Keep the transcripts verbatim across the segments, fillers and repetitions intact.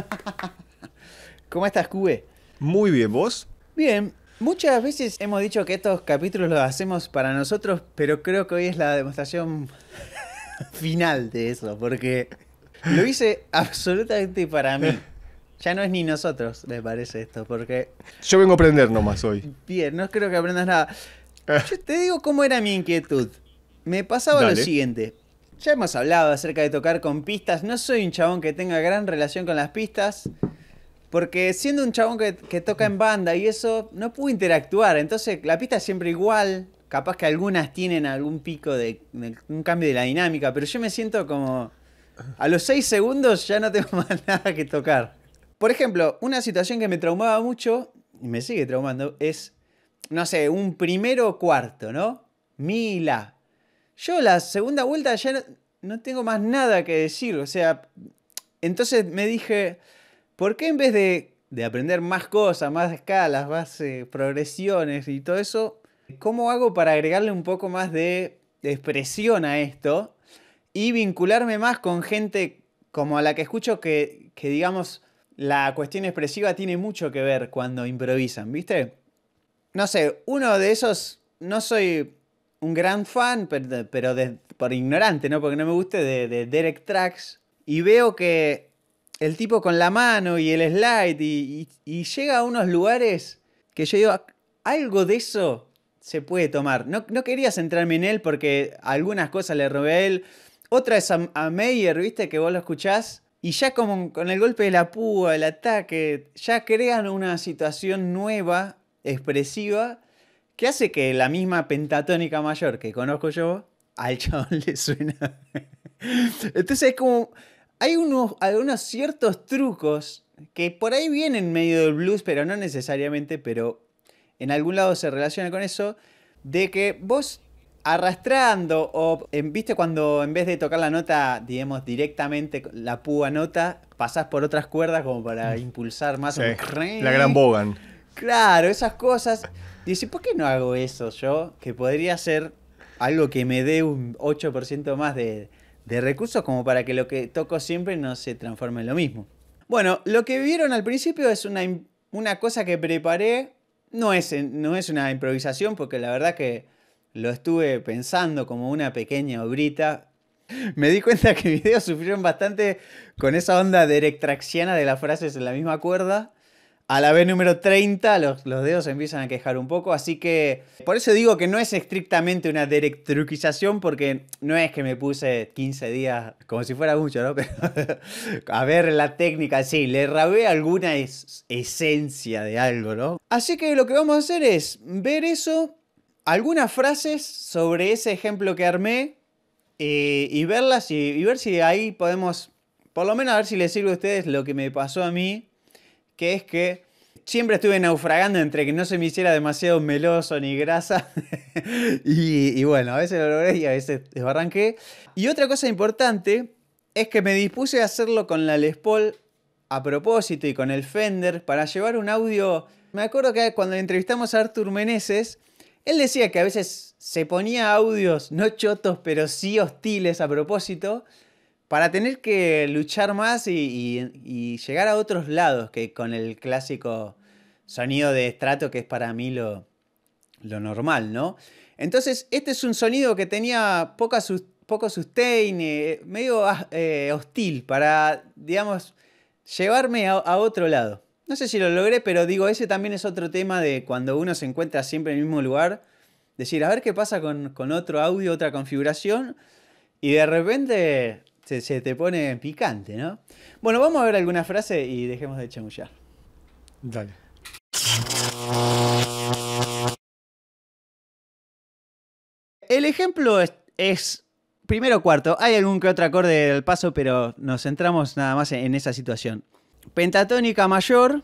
¿Cómo estás, Cube? Muy bien, ¿vos? Bien, muchas veces hemos dicho que estos capítulos los hacemos para nosotros, pero creo que hoy es la demostración final de eso, porque lo hice absolutamente para mí. Ya no es ni nosotros, me parece esto, porque... Yo vengo a aprender nomás hoy. Bien, no creo que aprendas nada. Yo te digo cómo era mi inquietud. Me pasaba lo Dale. siguiente. Ya hemos hablado acerca de tocar con pistas. No soy un chabón que tenga gran relación con las pistas. Porque siendo un chabón que, que toca en banda y eso, no pude interactuar. Entonces la pista es siempre igual. Capaz que algunas tienen algún pico de, de un cambio de la dinámica. Pero yo me siento como... A los seis segundos ya no tengo más nada que tocar. Por ejemplo, una situación que me traumaba mucho, y me sigue traumando, es, no sé, un primero cuarto, ¿no? Mi, la. Yo la segunda vuelta ya no, no tengo más nada que decir. O sea, entonces me dije... ¿Por qué en vez de, de aprender más cosas, más escalas, más eh, progresiones y todo eso, cómo hago para agregarle un poco más de, de expresión a esto y vincularme más con gente como a la que escucho que, que, digamos, la cuestión expresiva tiene mucho que ver cuando improvisan, ¿viste? No sé, uno de esos, no soy un gran fan, pero, pero de, por ignorante, ¿no? Porque no me guste, de, de Derek Trax, y veo que... el tipo con la mano y el slide y, y, y llega a unos lugares que yo digo, algo de eso se puede tomar. No, no quería centrarme en él porque algunas cosas le robé a él. Otra es a, a Meyer, ¿viste? Que vos lo escuchás y ya como con el golpe de la púa, el ataque, ya crean una situación nueva, expresiva, que hace que la misma pentatónica mayor que conozco yo, al chabón le suena. Entonces es como... Hay unos, algunos ciertos trucos que por ahí vienen medio del blues, pero no necesariamente, pero en algún lado se relaciona con eso, de que vos arrastrando o, en, viste cuando en vez de tocar la nota, digamos, directamente la púa nota, pasás por otras cuerdas como para impulsar más. Sí, un... la gran Bogan. Claro, esas cosas. Dice, ¿por qué no hago eso yo? Que podría ser algo que me dé un ocho por ciento más de... de recursos como para que lo que toco siempre no se transforme en lo mismo. Bueno, lo que vieron al principio es una, una cosa que preparé. No es, no es una improvisación porque la verdad que lo estuve pensando como una pequeña obrita. Me di cuenta que videos sufrieron bastante con esa onda derectraxiana de las frases en la misma cuerda. A la vez número treinta los, los dedos se empiezan a quejar un poco, así que por eso digo que no es estrictamente una derectruquización, porque no es que me puse quince días, como si fuera mucho, ¿no? Pero a ver la técnica, sí, le rabé alguna es, esencia de algo, ¿no? Así que lo que vamos a hacer es ver eso, algunas frases sobre ese ejemplo que armé, eh, y verlas y, y ver si ahí podemos, por lo menos a ver si les sirve a ustedes lo que me pasó a mí, que es que siempre estuve naufragando entre que no se me hiciera demasiado meloso ni grasa. y, y bueno, a veces lo logré y a veces desbarranqué. Y otra cosa importante es que me dispuse a hacerlo con la Les Paul a propósito y con el Fender para llevar un audio. Me acuerdo que cuando entrevistamos a Artur Meneses, él decía que a veces se ponía audios no chotos, pero sí hostiles a propósito, para tener que luchar más y, y, y llegar a otros lados que con el clásico sonido de estrato que es para mí lo, lo normal, ¿no? Entonces, este es un sonido que tenía poca, poco sustain, eh, medio eh, hostil para, digamos, llevarme a, a otro lado. No sé si lo logré, pero digo, ese también es otro tema de cuando uno se encuentra siempre en el mismo lugar. Decir, a ver qué pasa con, con otro audio, otra configuración. Y de repente... Se, se te pone picante, ¿no? Bueno, vamos a ver alguna frase y dejemos de chamullar. Dale. El ejemplo es, es primero cuarto. Hay algún que otro acorde del paso, pero nos centramos nada más en, en esa situación. Pentatónica mayor.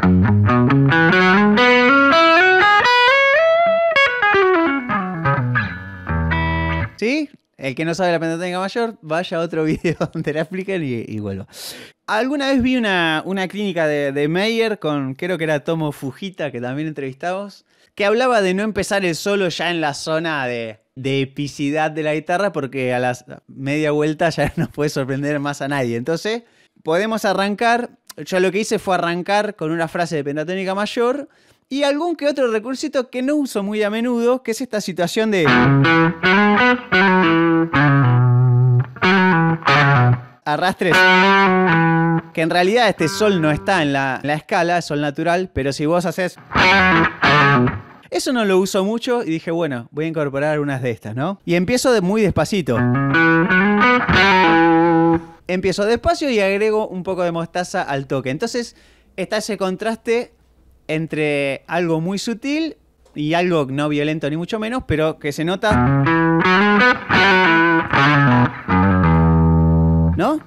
¿Sí? El que no sabe la pentatónica mayor, vaya a otro video donde la expliquen y, y vuelvo. Alguna vez vi una, una clínica de, de Meyer con, creo que era Tomo Fujita, que también entrevistamos, que hablaba de no empezar el solo ya en la zona de, de epicidad de la guitarra, porque a la media vuelta ya no puede sorprender más a nadie. Entonces, podemos arrancar yo lo que hice fue arrancar con una frase de pentatónica mayor y algún que otro recursito que no uso muy a menudo, que es esta situación de... arrastres. Que en realidad este sol no está en la, en la escala, es sol natural, pero si vos haces... Eso no lo uso mucho y dije, bueno, voy a incorporar unas de estas, ¿no? Y empiezo de muy despacito. Empiezo despacio y agrego un poco de mostaza al toque. Entonces está ese contraste entre algo muy sutil y algo no violento ni mucho menos, pero que se nota... ¿No?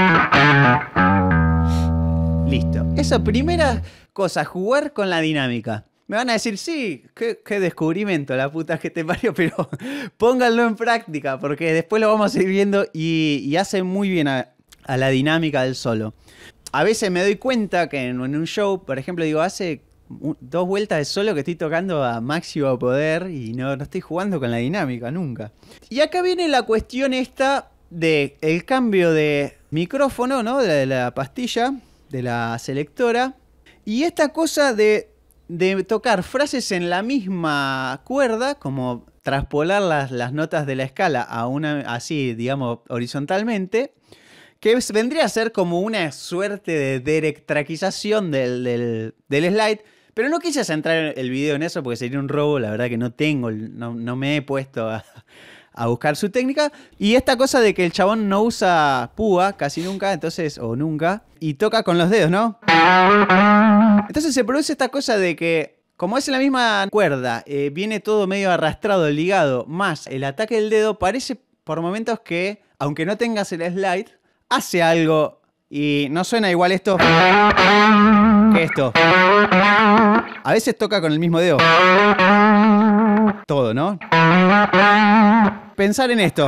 Listo. Esa primera cosa, jugar con la dinámica. Me van a decir, sí, qué, qué descubrimiento, la puta que te parió, pero pónganlo en práctica, porque después lo vamos a ir viendo y, y hace muy bien a, a la dinámica del solo. A veces me doy cuenta que en, en un show, por ejemplo, digo, hace un, dos vueltas de solo que estoy tocando a máximo poder y no, no estoy jugando con la dinámica nunca. Y acá viene la cuestión esta de el cambio de micrófono, ¿no? De la, de la pastilla, de la selectora, y esta cosa de... de tocar frases en la misma cuerda, como traspolar las, las notas de la escala a una, así, digamos, horizontalmente, que vendría a ser como una suerte de derectraquización del, del, del slide, pero no quise centrar el video en eso porque sería un robo, la verdad que no tengo, no, no me he puesto a, a buscar su técnica. Y esta cosa de que el chabón no usa púa casi nunca, entonces, o nunca, y toca con los dedos, ¿no? Entonces se produce esta cosa de que, como es en la misma cuerda, eh, viene todo medio arrastrado, ligado, más el ataque del dedo, parece por momentos que, aunque no tengas el slide, hace algo y no suena igual esto que esto. A veces toca con el mismo dedo. Todo, ¿no? Pensar en esto.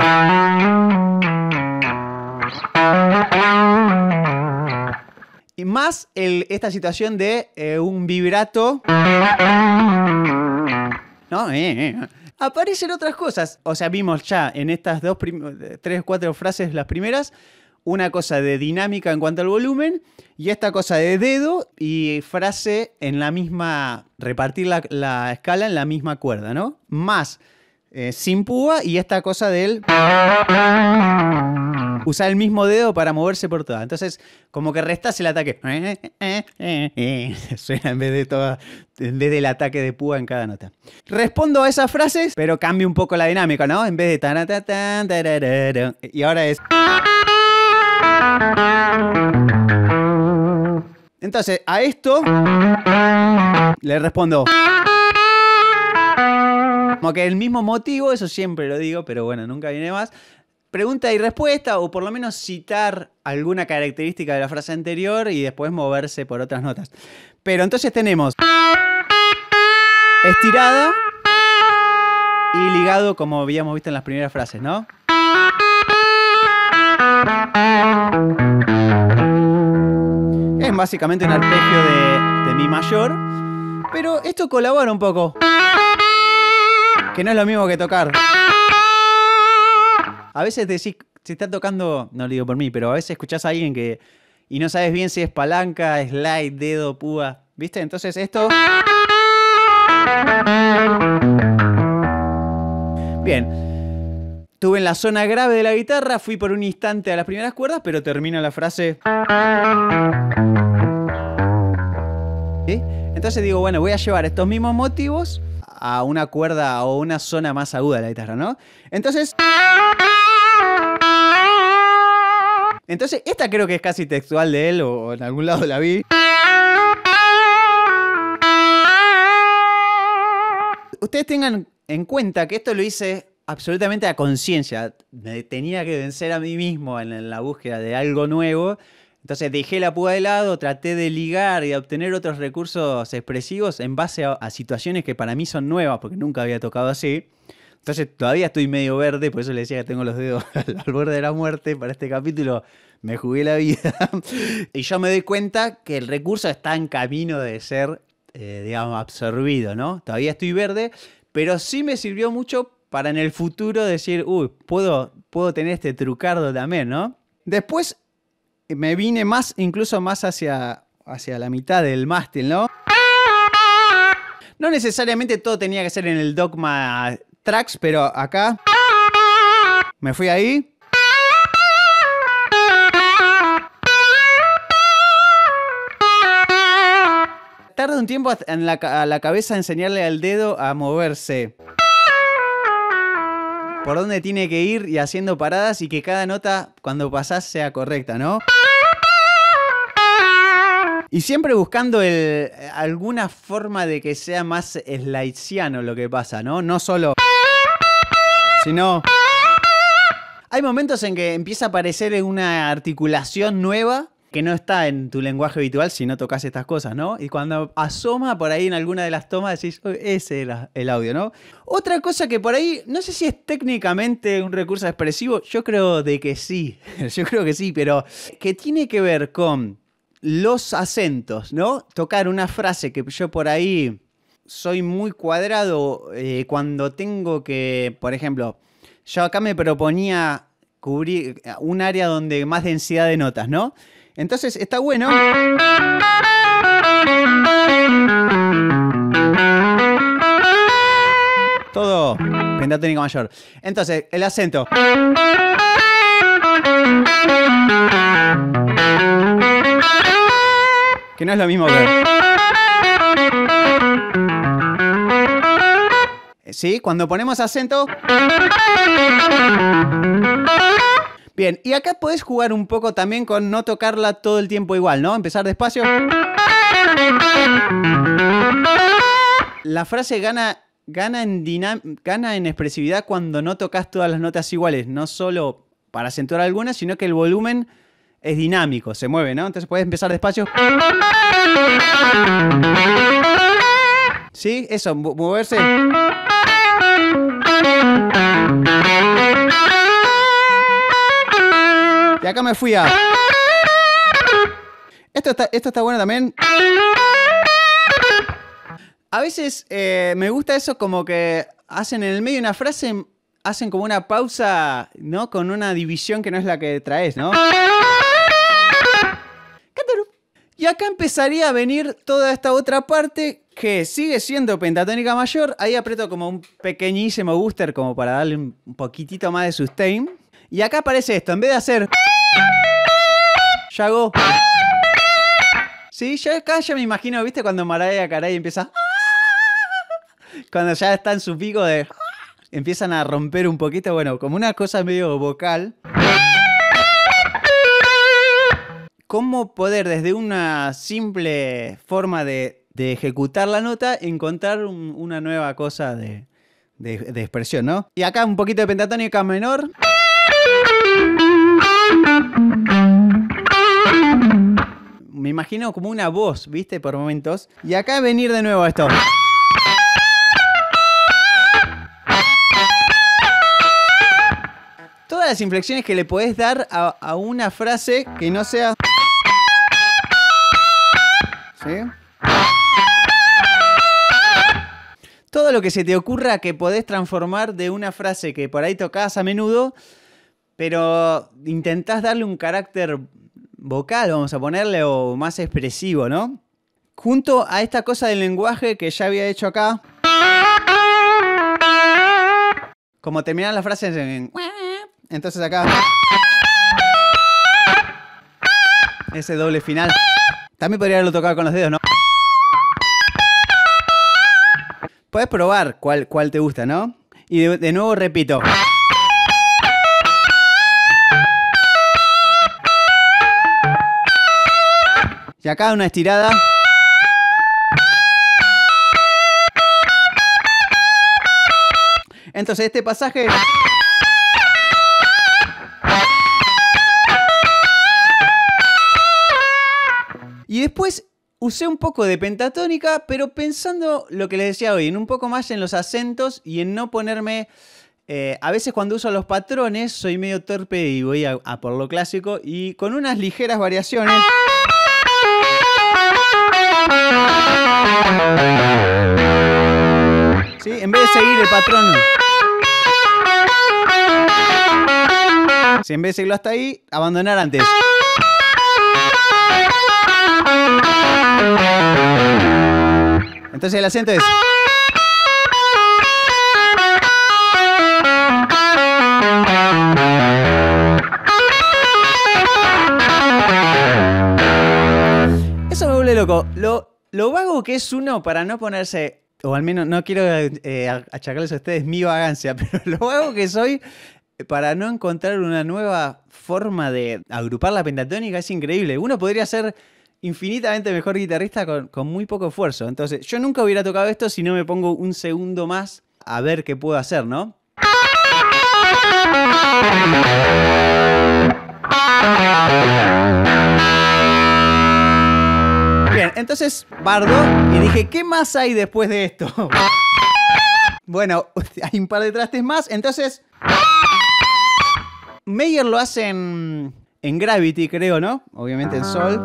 Y más el, esta situación de eh, un vibrato. ¿No? Eh, eh. Aparecen otras cosas. O sea, vimos ya en estas dos, tres, cuatro frases, las primeras, una cosa de dinámica en cuanto al volumen y esta cosa de dedo y frase en la misma, repartir la, la escala en la misma cuerda, ¿no? Más eh, sin púa y esta cosa del usar el mismo dedo para moverse por toda. Entonces, como que restás el ataque. Suena en vez de toda, en vez del ataque de púa en cada nota. Respondo a esas frases, pero cambio un poco la dinámica, ¿no? En vez de tan, tan, tan, tararara, y ahora es. Entonces, a esto le respondo. Como que el mismo motivo, eso siempre lo digo, pero bueno, nunca viene más. Pregunta y respuesta, o por lo menos citar alguna característica de la frase anterior y después moverse por otras notas. Pero entonces tenemos estirada y ligado, como habíamos visto en las primeras frases, ¿no? Es básicamente un arpegio de, de mi mayor, pero esto colabora un poco. Que no es lo mismo que tocar. A veces decís, si está tocando, no lo digo por mí, pero a veces escuchás a alguien que y no sabes bien si es palanca, slide, dedo, púa, ¿viste? Entonces esto... Bien. Estuve en la zona grave de la guitarra, fui por un instante a las primeras cuerdas, pero termina la frase... ¿Sí? Entonces digo, bueno, voy a llevar estos mismos motivos a una cuerda o una zona más aguda de la guitarra, ¿no? Entonces... Entonces, esta creo que es casi textual de él, o en algún lado la vi. Ustedes tengan en cuenta que esto lo hice absolutamente a conciencia. Me tenía que vencer a mí mismo en la búsqueda de algo nuevo. Entonces dejé la púa de lado, traté de ligar y obtener otros recursos expresivos en base a, a situaciones que para mí son nuevas, porque nunca había tocado así. Entonces todavía estoy medio verde, por eso le decía que tengo los dedos al borde de la muerte. Para este capítulo me jugué la vida. Y yo me doy cuenta que el recurso está en camino de ser, eh, digamos, absorbido, ¿no? Todavía estoy verde, pero sí me sirvió mucho para en el futuro decir, uy, puedo, puedo tener este trucardo también, ¿no? Después... me vine más, incluso más hacia, hacia la mitad del mástil, ¿no? No necesariamente todo tenía que ser en el Dogma Tracks, pero acá me fui ahí. Tarda un tiempo en la, a la cabeza enseñarle al dedo a moverse por dónde tiene que ir y haciendo paradas y que cada nota cuando pasás sea correcta, ¿no? Y siempre buscando el, alguna forma de que sea más slidesiano lo que pasa, ¿no? No solo, sino... Hay momentos en que empieza a aparecer una articulación nueva que no está en tu lenguaje habitual si no tocas estas cosas, ¿no? Y cuando asoma por ahí en alguna de las tomas decís, oh, ese era el audio, ¿no? Otra cosa que por ahí, no sé si es técnicamente un recurso expresivo, yo creo de que sí, yo creo que sí, pero que tiene que ver con los acentos, ¿no? Tocar una frase que yo por ahí soy muy cuadrado eh, cuando tengo que, por ejemplo, yo acá me proponía cubrir un área donde más densidad de notas, ¿no? Entonces está bueno. Todo pentatónica mayor. Entonces, el acento. Que no es lo mismo que... ¿Sí? Cuando ponemos acento... Bien, y acá podés jugar un poco también con no tocarla todo el tiempo igual, ¿no? Empezar despacio. La frase gana, gana, en, dinam- gana en expresividad cuando no tocas todas las notas iguales. No solo para acentuar algunas, sino que el volumen es dinámico, se mueve, ¿no? Entonces podés empezar despacio. ¿Sí? Eso, moverse. Y acá me fui a... Esto está, esto está bueno también. A veces eh, me gusta eso como que hacen en el medio de una frase, hacen como una pausa, ¿no? Con una división que no es la que traes, ¿no? Y acá empezaría a venir toda esta otra parte que sigue siendo pentatónica mayor. Ahí aprieto como un pequeñísimo booster como para darle un poquitito más de sustain. Y acá aparece esto, en vez de hacer... Ya hago... Sí, yo acá ya me imagino, ¿viste? Cuando Mariah Carey empieza... Cuando ya está en su pico de... Empiezan a romper un poquito, bueno, como una cosa medio vocal. ¿Cómo poder desde una simple forma de, de ejecutar la nota encontrar un, una nueva cosa de, de, de expresión, ¿no? Y acá un poquito de pentatónica menor. Me imagino como una voz, ¿viste? Por momentos. Y acá venir de nuevo a esto. Todas las inflexiones que le podés dar a, a una frase que no sea... ¿Sí? Todo lo que se te ocurra que podés transformar de una frase que por ahí tocás a menudo, pero intentás darle un carácter vocal, vamos a ponerle, o más expresivo, ¿no? Junto a esta cosa del lenguaje que ya había hecho acá. Como terminan las frases en... Entonces acá... Ese doble final. También podría haberlo tocado con los dedos, ¿no? Puedes probar cuál, cuál te gusta, ¿no? Y de, de nuevo repito. Y acá una estirada. Entonces este pasaje... Y después usé un poco de pentatónica, pero pensando lo que les decía hoy, en un poco más en los acentos y en no ponerme... Eh, a veces cuando uso los patrones soy medio torpe y voy a, a por lo clásico y con unas ligeras variaciones... ¿Sí? En vez de seguir el patrón... Si en vez de seguirlo hasta ahí, abandonar antes. Entonces el acento es... Eso me vuelve loco. Lo, lo vago que es uno para no ponerse... O al menos no quiero eh, achacarles a ustedes mi vagancia, pero lo vago que soy para no encontrar una nueva forma de agrupar la pentatónica es increíble. Uno podría ser infinitamente mejor guitarrista con, con muy poco esfuerzo. Entonces, yo nunca hubiera tocado esto si no me pongo un segundo más a ver qué puedo hacer, ¿no? Bien, entonces bardo y dije, ¿qué más hay después de esto? Bueno, hay un par de trastes más, entonces... Mayer lo hace en, en Gravity, creo, ¿no? Obviamente en Sol.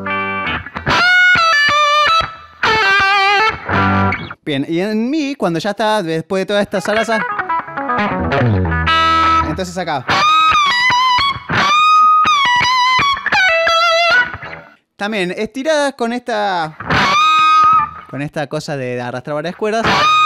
Bien, y en Mi, cuando ya está, después de toda esta salaza... Entonces acá... También, estiradas con esta... Con esta cosa de arrastrar varias cuerdas.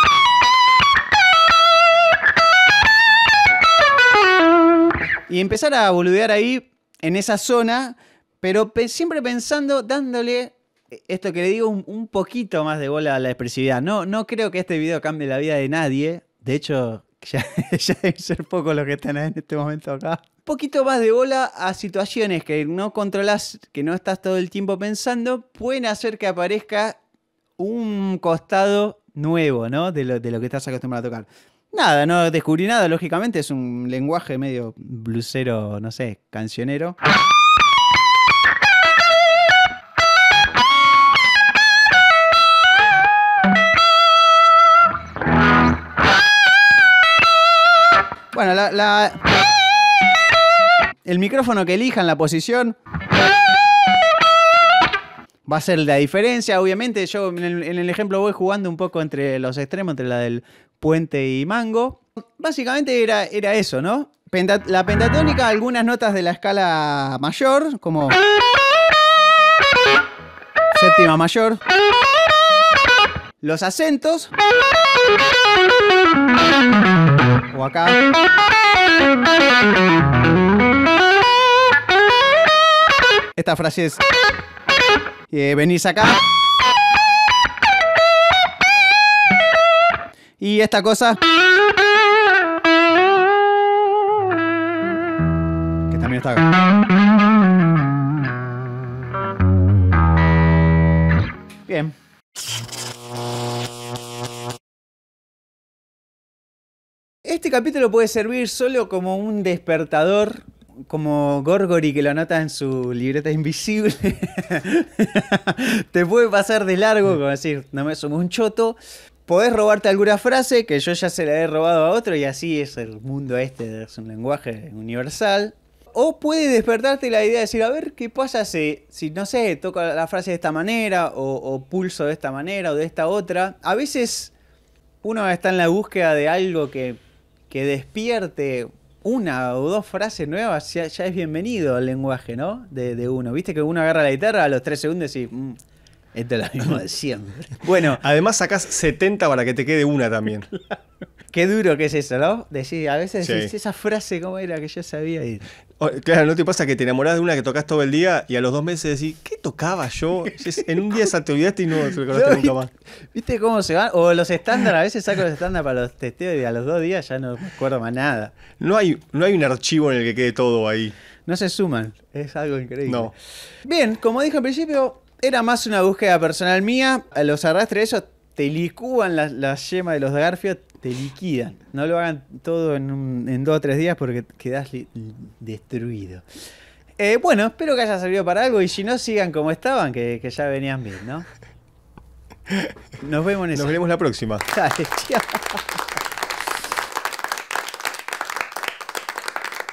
Y empezar a boludear ahí, en esa zona, pero pe- siempre pensando, dándole, esto que le digo, un, un poquito más de bola a la expresividad. No, no creo que este video cambie la vida de nadie. De hecho, ya, ya deben ser pocos los que están en este momento acá. Un poquito más de bola a situaciones que no controlas, que no estás todo el tiempo pensando, pueden hacer que aparezca un costado nuevo, ¿no? De lo, de lo que estás acostumbrado a tocar. Nada, no descubrí nada, lógicamente. Es un lenguaje medio blusero, no sé, cancionero. Bueno, la, la... el micrófono que elijan, la posición, va a ser la diferencia. Obviamente, yo en el, en el ejemplo voy jugando un poco entre los extremos, entre la del puente y mango. Básicamente era, era eso, ¿no? Penta, la pentatónica, algunas notas de la escala mayor, como séptima mayor. Los acentos. O acá. Esta frase es... Eh, venís acá. Y esta cosa... Que también está acá. Bien. Este capítulo puede servir solo como un despertador, como Gorgory que lo anota en su libreta invisible. Te puede pasar de largo, como decir, no me sumo un choto. Podés robarte alguna frase que yo ya se la he robado a otro y así es el mundo este, es un lenguaje universal. O puede despertarte la idea de decir, a ver, ¿qué pasa si, si no sé, toco la frase de esta manera o, o pulso de esta manera o de esta otra? A veces uno está en la búsqueda de algo que, que despierte una o dos frases nuevas, ya, ya es bienvenido al lenguaje, ¿no? De, de uno. ¿Viste que uno agarra la guitarra a los tres segundos y... Mm, esto es lo mismo de siempre. Bueno. Además sacás setenta para que te quede una también. Qué duro que es eso, ¿no? Decir, a veces Sí. decís, esa frase, ¿cómo era que yo sabía? Y... O- Claro, ¿no te pasa que te enamorás de una que tocas todo el día y a los dos meses decís, ¿qué tocaba yo? Es- En un día esa te olvidaste y no te recordaste nunca más. ¿Viste cómo se van? O los estándares, a veces saco los estándares para los testeos y a los dos días ya no me acuerdo más nada. No hay, no hay un archivo en el que quede todo ahí. No se suman, es algo increíble. No. Bien, como dije al principio, era más una búsqueda personal mía. A los arrastres esos te licúan las la yema de los garfios, te liquidan. No lo hagan todo en, un, en dos o tres días porque quedás li- destruido. Eh, bueno, espero que haya servido para algo y si no, sigan como estaban, que, que ya venían bien, ¿no? Nos vemos en Nos esa. veremos la próxima. Dale, chao.